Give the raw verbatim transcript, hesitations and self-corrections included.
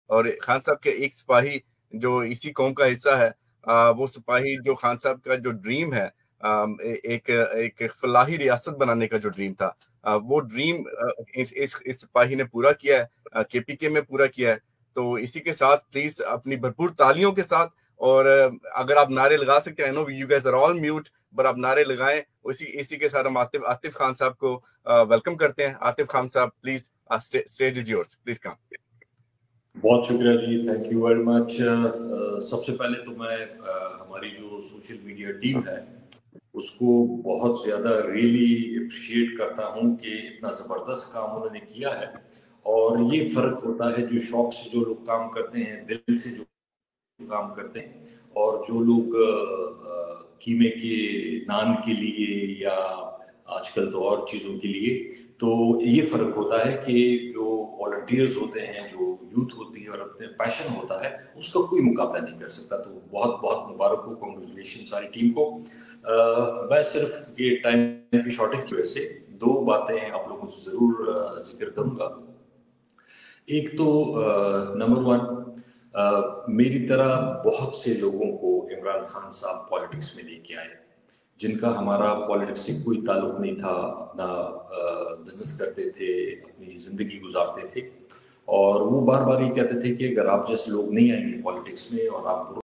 और खान साहब के एक सिपाही जो इसी कौम का हिस्सा है, अ, वो सिपाही जो खान साहब का जो ड्रीम है, अ, एक एक फलाही रियासत बनाने का जो ड्रीम था, अ, वो ड्रीम अ, इस इस इस सिपाही ने पूरा किया है, अ, केपीके में पूरा किया है। तो इसी के साथ प्लीज अपनी भरपूर तालियों के साथ, और अगर आप नारे लगा सकते हैं, I know you guys are all mute, but आप नारे लगाएं। इसी इसी के साथ हम आतिफ आतिफ खान साहब को वेलकम करते हैं। आतिफ खान साहब please, stage is yours, please come. बहुत शुक्रिया जी, थैंक यू वेरी मच। सबसे पहले तो मैं uh, हमारी जो सोशल मीडिया टीम है उसको बहुत ज़्यादा रियली अप्रिशिएट करता हूँ कि इतना ज़बरदस्त काम उन्होंने किया है। और ये फ़र्क होता है जो शौक से जो लोग काम करते हैं, दिल से जो काम करते हैं, और जो लोग कीमे के नान के लिए या आजकल तो और चीज़ों के लिए, तो ये फ़र्क होता है कि जो वॉलंटियर्स होते हैं, जो यूथ होती है और अपने पैशन होता है, उसका कोई मुकाबला नहीं कर सकता। तो बहुत बहुत मुबारक हो, कॉन्ग्रेचुलेशन सारी टीम को। आ, मैं सिर्फ ये टाइम की शॉर्टेज की वजह से दो बातें आप लोगों से ज़रूर जिक्र करूँगा। एक तो नंबर वन, Uh, मेरी तरह बहुत से लोगों को इमरान खान साहब पॉलिटिक्स में लेके आए, जिनका हमारा पॉलिटिक्स से कोई ताल्लुक नहीं था, अपना बिजनेस करते थे, अपनी ज़िंदगी गुजारते थे, और वो बार बार ये कहते थे कि अगर आप जैसे लोग नहीं आएंगे पॉलिटिक्स में और आप